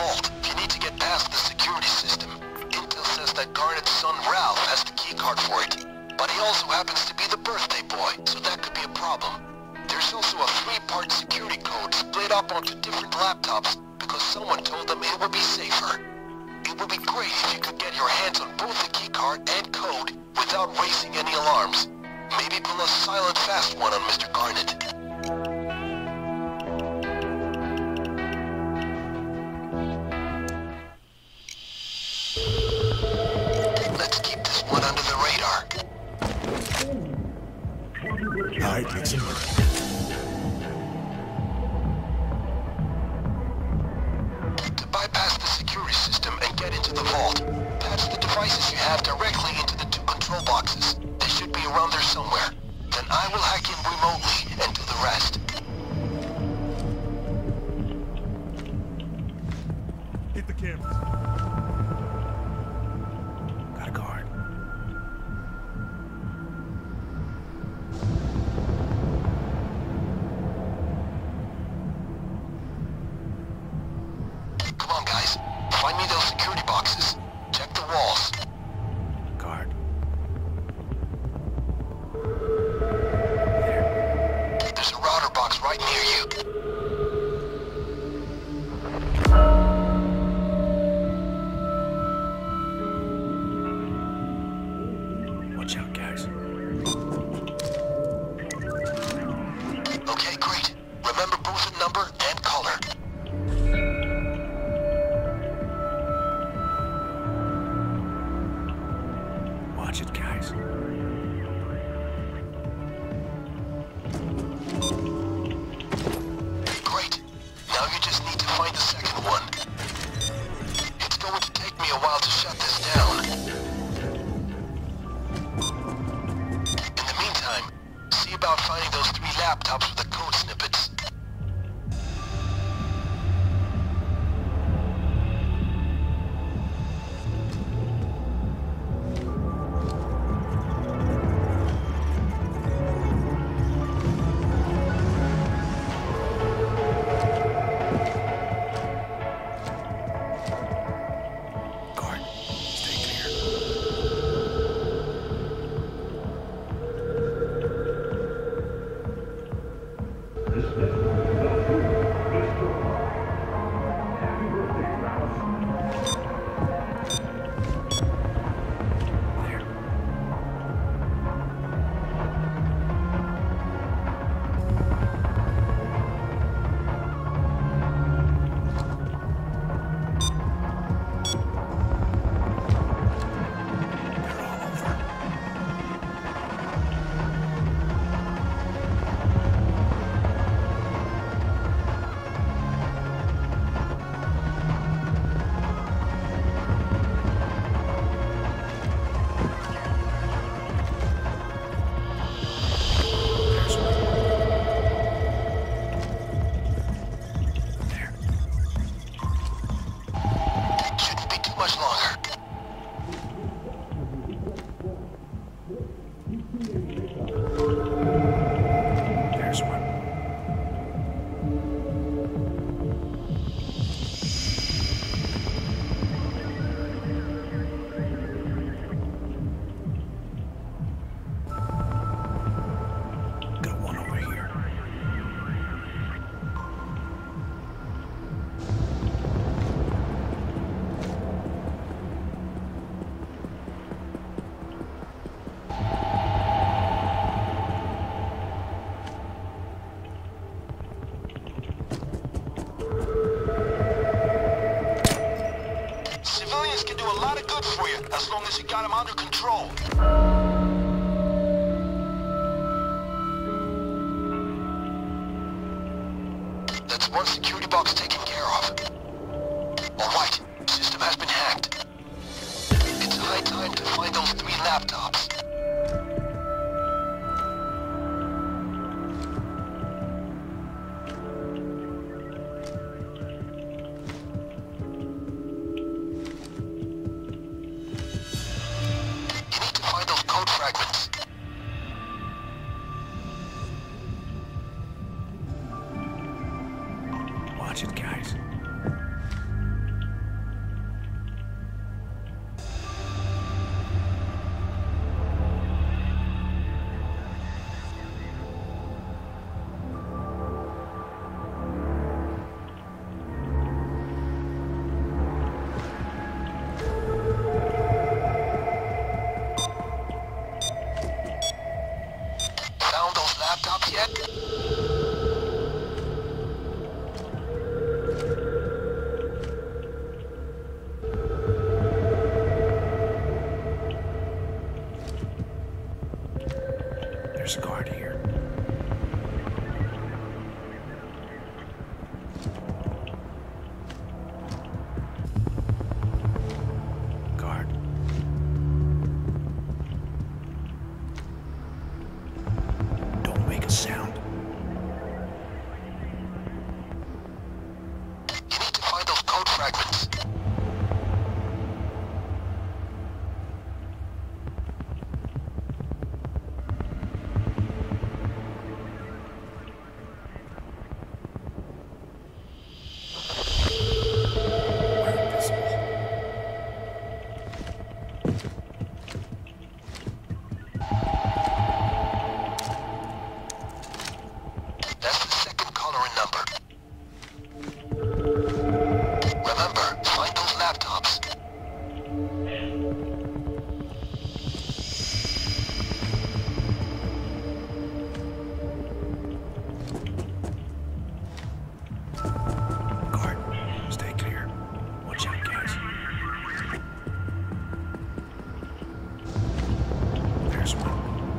vault, you need to get past the security system. Intel says that Garnet's son Ralph has the keycard for it. But he also happens to be the birthday boy, so that could be a problem. There's also a 3-part security code split up onto different laptops because someone told them it would be safer. It would be great if you could get your hands on both the keycard and code without raising any alarms. Maybe pull a silent fast one on Mr. Garnet. Let's keep this one under the radar. Alright, let's move. To bypass the security system and get into the vault, patch the devices you have directly into the 2 control boxes. They should be around there somewhere. Then I will hack in remotely and do the rest. Hit the cameras. Got a guard. Come on, guys. Find me those security boxes. Check the walls. Guard. There's a router box right near you. Watch out, guys. Okay, great. Remember both the number and color. Watch it, guys. Great. Now you just need to find the second one. It's going to take me a while to shut this down. In the meantime, see about finding those 3 laptops with the code snippets. Guard, stay clear. There. They're all over. There's one. There. Shouldn't be too much longer. There's one. Got one over here. Civilians can do a lot of good for you as long as you got them under control. That's one security box taken care of. Alright, system has been hacked. It's high time to find those 3 laptops. You need to find those code fragments. Watch it, guys. yet? There's a guard here. Guard. Don't make a sound. You need to find those code fragments. We're invisible. That's the second caller and number. Remember, find those laptops. Guard, stay clear. Watch out, guys. There's one.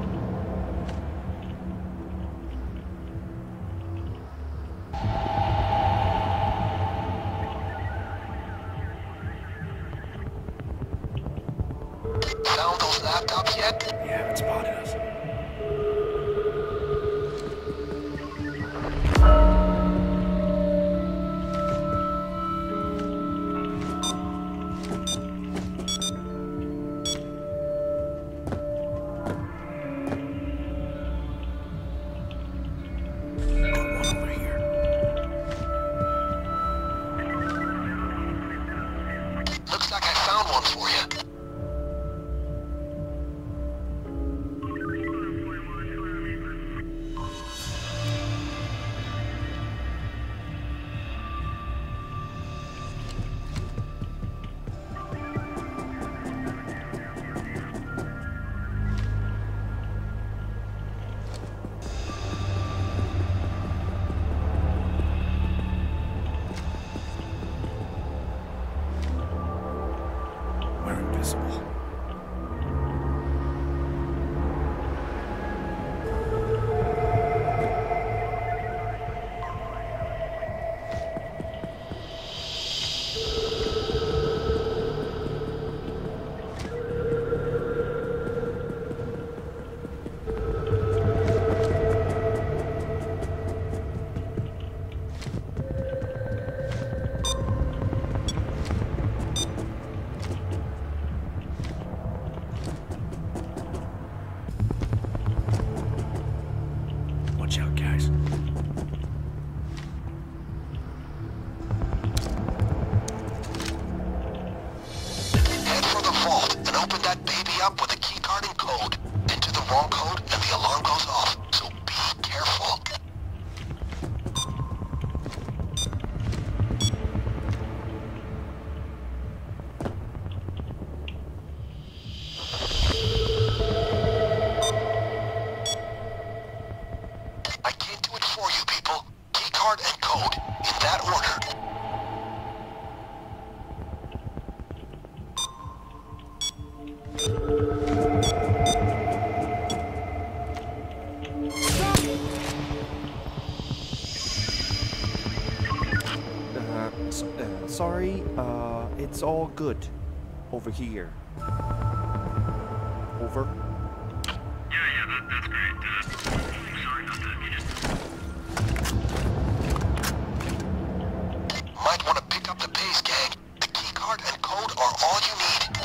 Found those laptops yet? You haven't spotted us. Got one over here. Looks like I found one for you. We're invisible. Watch out, guys. Head for the vault and open that baby up with a keycard and code. Enter the wrong code and the alarm goes off, so be careful. I can't do it for you, people. Keycard and code, in that order. Sorry, it's all good over here. Over. That's great. Sorry about that, Munis. Might want to pick up the pace, gang. The keycard and code are all you need.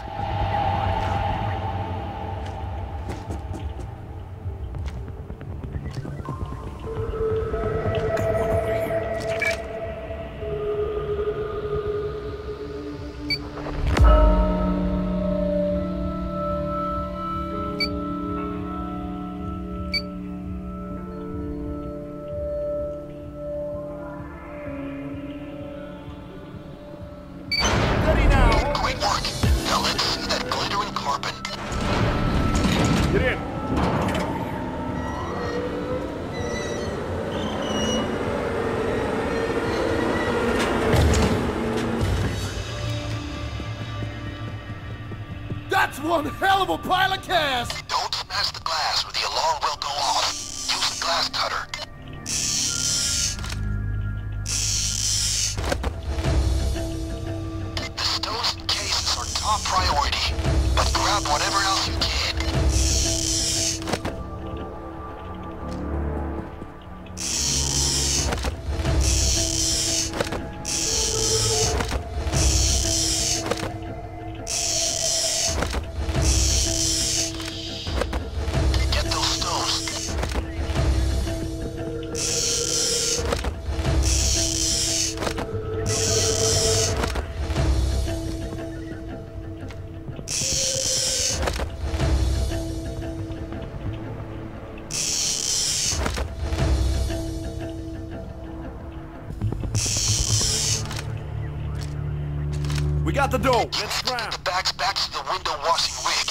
Got one over here. Ready now. Great work. Now let's see that glittering carbon. Get in. one hell of a pile of cash! Don't smash the glass or the alarm will go off. Use a glass cutter. The stones and cases are top priority, but grab whatever else you can. Get those stones. We got the dough. You Let's need to get scram. the bags back to the window washing rig.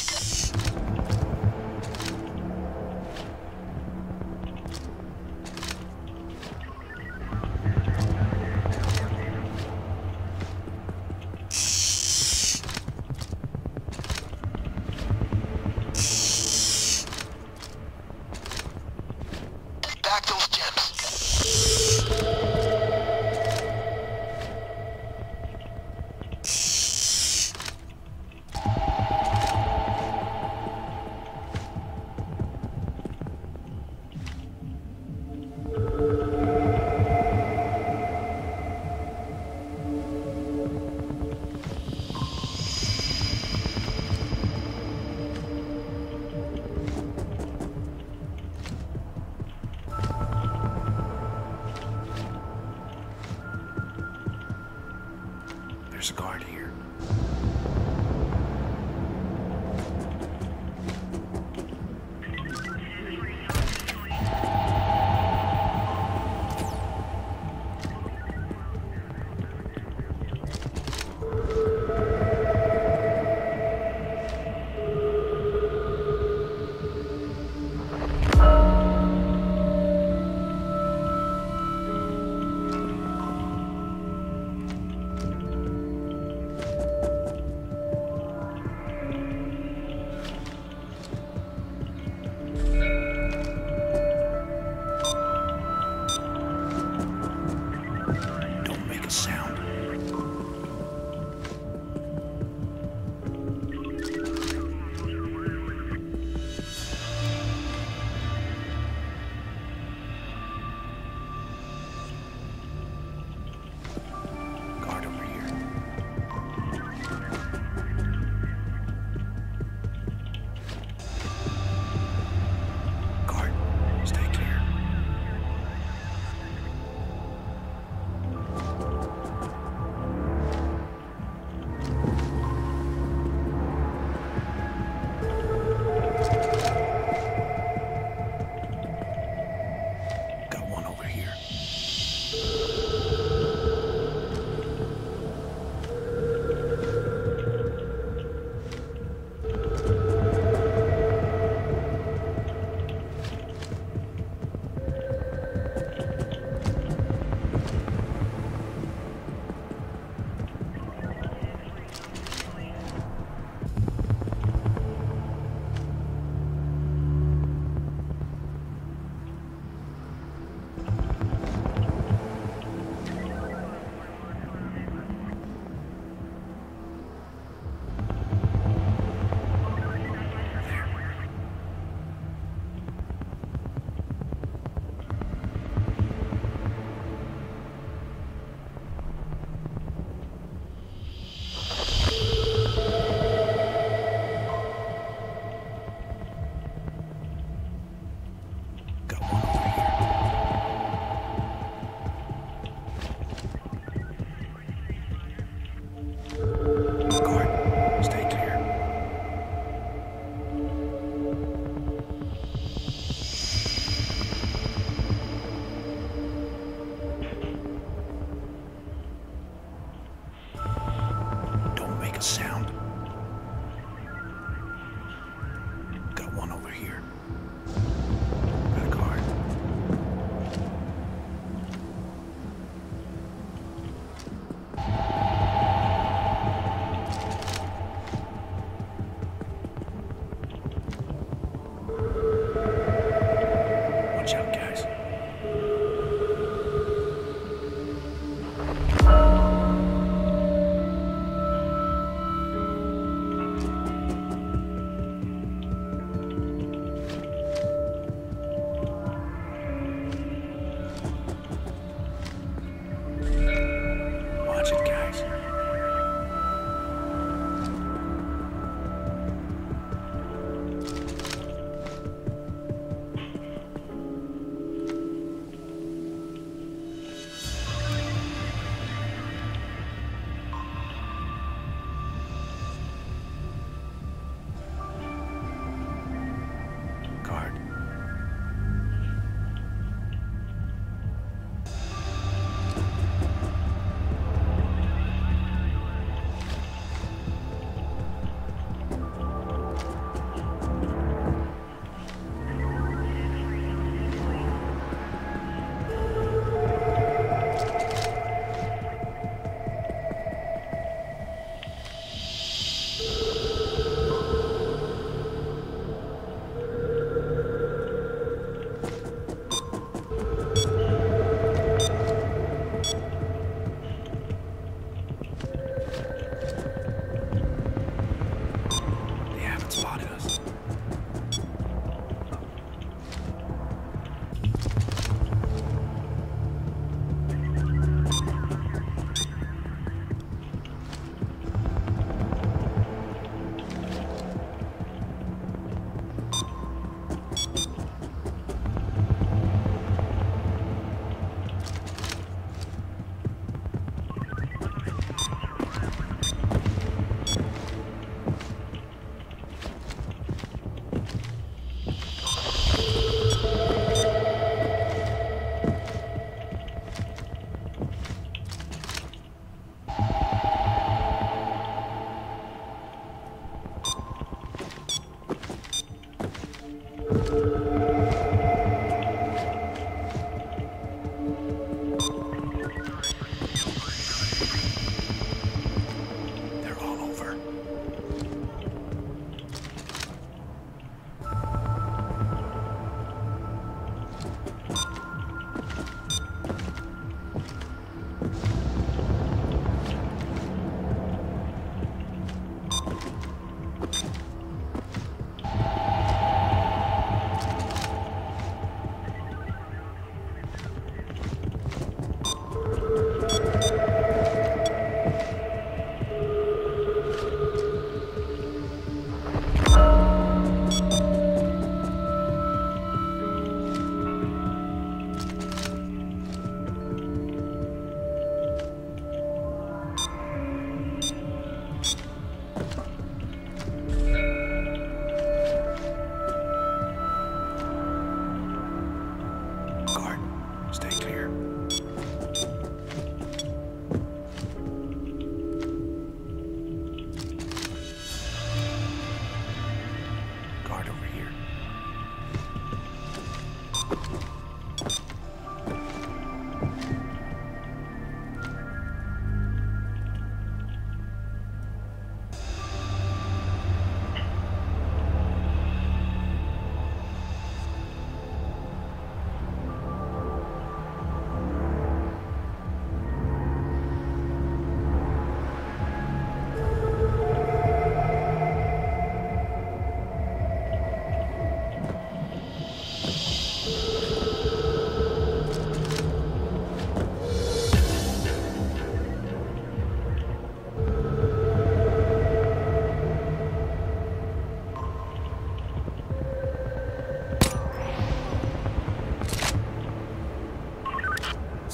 Back those gems.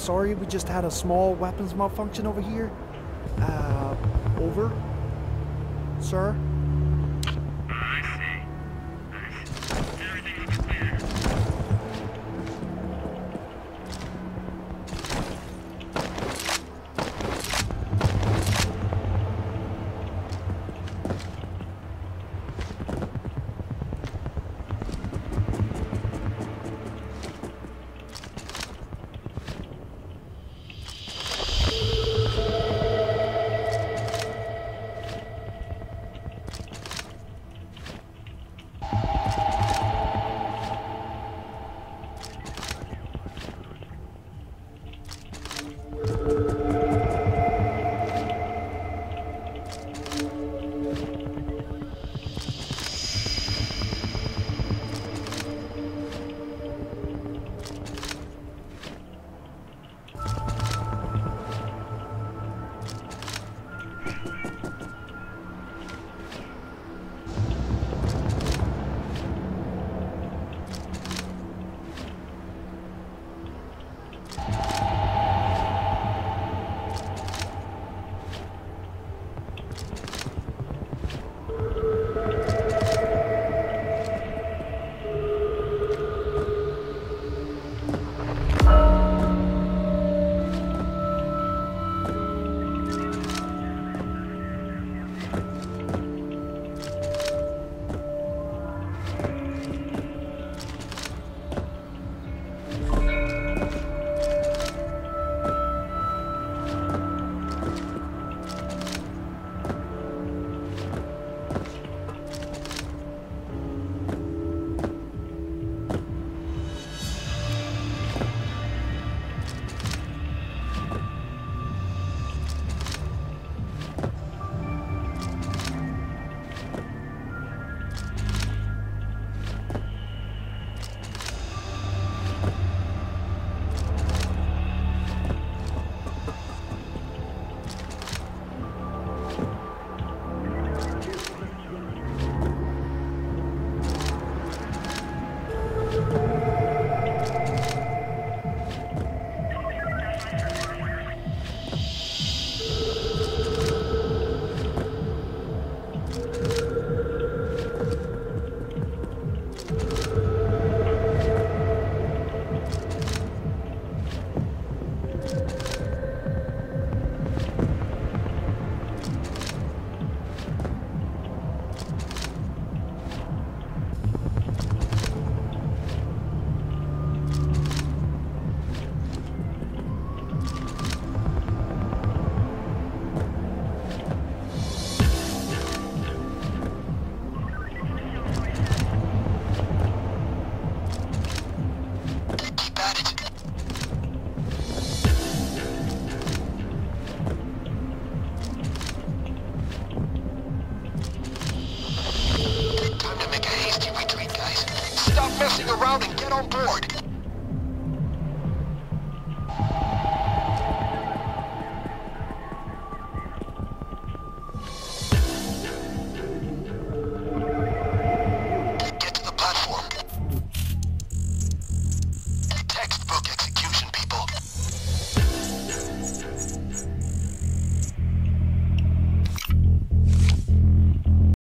sorry, we just had a small weapons malfunction over here. Over. Sir? I see. Everything looks clear. Messing around and get on board.